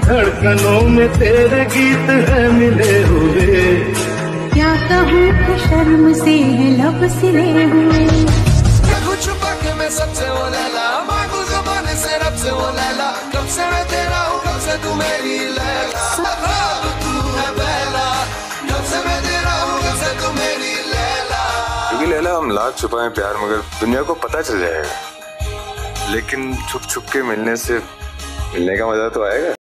धड़कनों में तेरे गीत है मिले हुए। क्या कहूँ कि शर्म से है लब सिले हुए। छुपा के मैं सबसे वो लैला, मांगू ज़माने से रब से वो लैला। कब से मैं तेरा हूँ, कब से तू मेरी लैला। तू है पहला, कब से मैं तेरा हूँ, कब से तू मेरी लैला। क्योंकि लैला हम लाख छुपाएं प्यार मगर दुनिया को पता चल जाएगा, लेकिन छुप छुप के मिलने से मिलने का मजा तो आएगा।